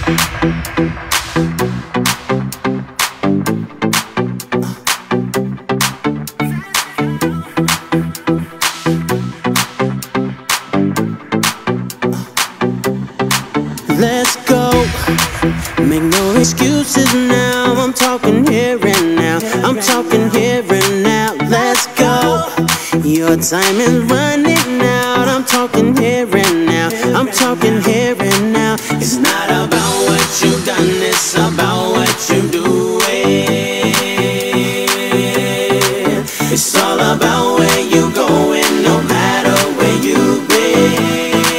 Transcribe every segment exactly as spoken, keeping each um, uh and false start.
Let's go, make no excuses now. I'm talking here and now, I'm talking here and now. Let's go, your time is running out. I'm talking here and now, I'm talking here and now. It's not about what you've done, it's about what you're doing. It's all about where you're going, no matter where you've been.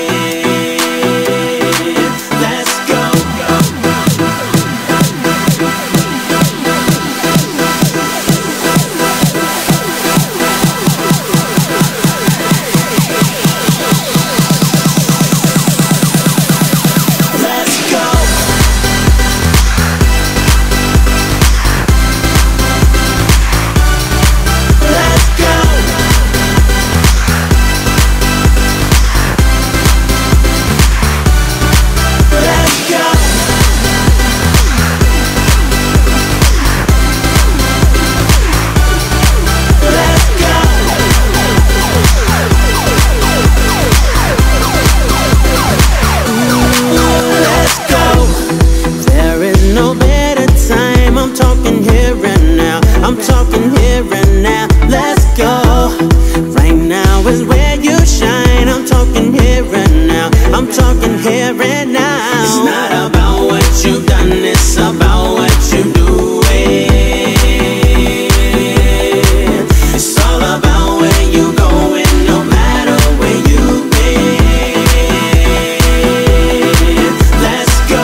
I'm talking here and now, let's go. Right now is where you shine. I'm talking here and now, I'm talking here and now. It's not about what you've done, it's about what you're doing. It's all about where you're going, no matter where you've been. Let's go.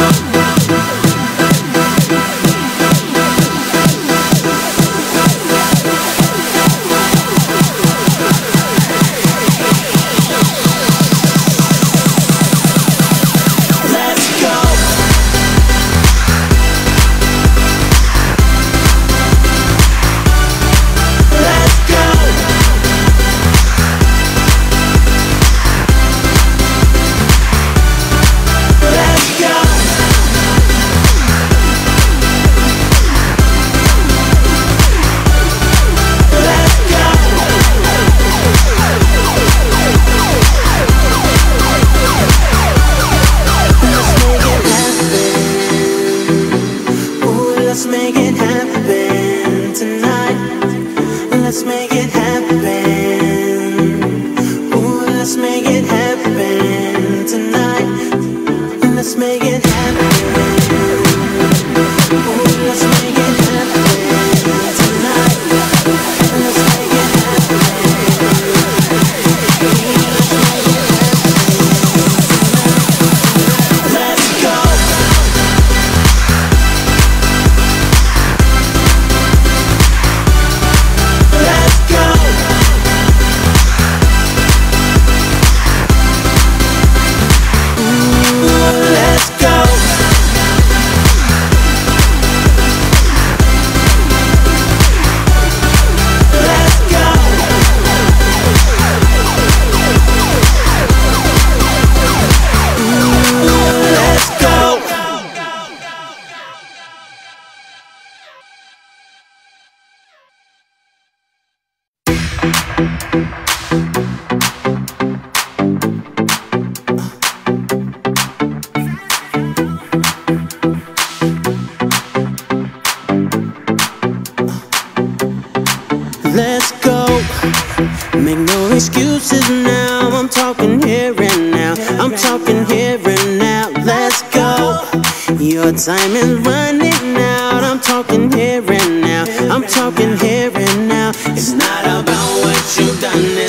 Let's make it happen tonight. Let's make it happen. Ooh, let's make it happen tonight. Let's make it happen. Ooh, let's make it happen tonight. Let's make it happen. Let's go. Let's go, make no excuses now. I'm talking here and now, I'm talking here and now. Let's go, your time is running out. I'm talking here and now, I'm talking here and now. It's not about what you've done,